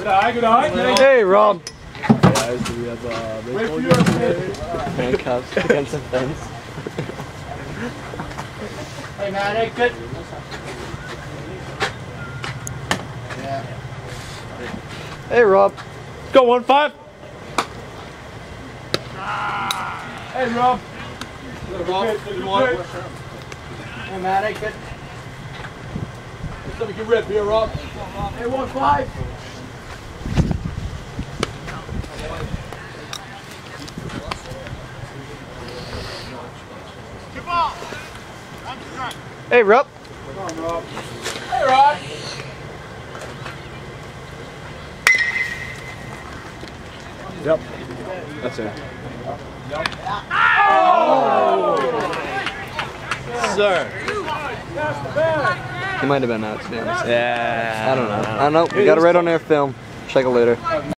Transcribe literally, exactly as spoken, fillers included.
Good eye, good eye. Hey, Rob. Guys, do we have uh, baseball games today? Handcuffs against the fence. Hey, man, hey, good. Yeah. Hey, Rob. Go one five. Hey, Rob. Good, Rob. Good one. Hey, man, hey, good. Somebody can rip here, Rob. Hey, one five. Two ball. Hey, Rob. Come on, Rob. Hey, Rod. Yep. That's it. Oh! Sir. He might have been out, to be honest. Yeah. I don't know. I don't know. We got it right on their film. Check it later.